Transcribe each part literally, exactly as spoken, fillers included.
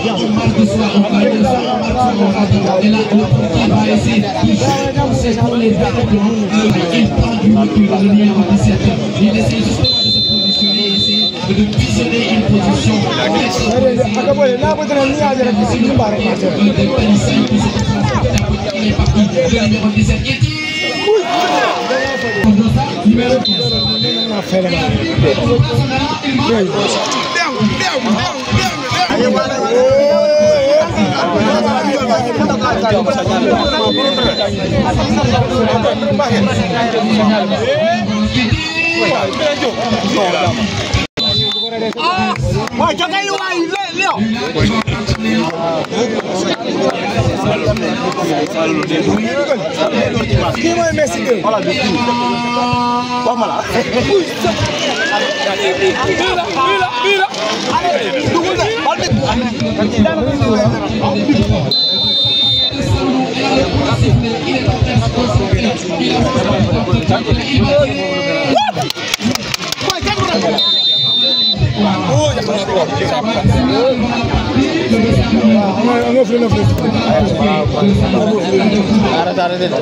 on marche de soi, on va de soi, on marche de soi. Et là, le portier va essayer de toucher pour les vêtements. Il prend du recul dans le numéro dix-sept. Il essaie justement de se positionner, essayer de visionner une position. Il est parti, le numéro dix-sept qui est numéro quinze. Wah, jangan lu air le, Gimana Messi dia? Malah gitu. Wah malah. Bila, bila, bila. Tunggu dah. Balik. Oh, jangan lupa. No free, no free. Ada, ada, ada.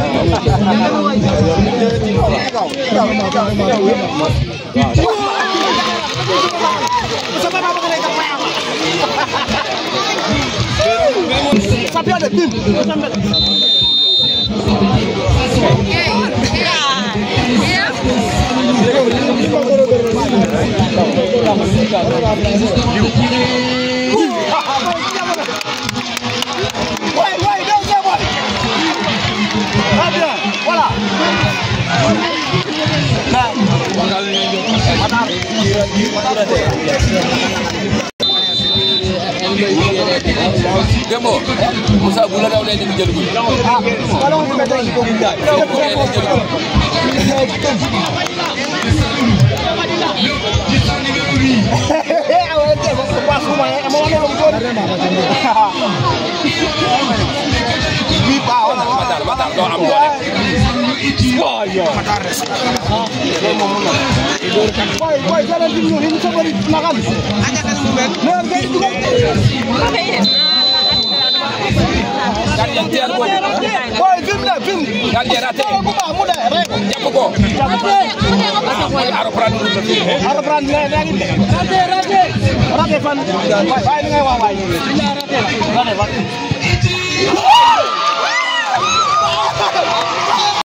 Sampai ada tim. Voilà. Demo, Musa Bula dah boleh jadi jelur. Kalau kita dah ikut kita. Hehehe, awak tu pas rumah, emang mana lompat? Bipa, batal, batal, doa amdo. Wah, ya. Woi, woi, jangan dulu, ini coba dimakan. Aja kan bukan. Nah, jadi juga. Kalian tiar boy. Woi, film dah, film. Kalian rate. Aku mah muda, rek. Jago ko. Aro peran dulu. Aro peran lagi. Rate, rate. Rate fan. Woi, ini ngai wah, wah. Rate, rate.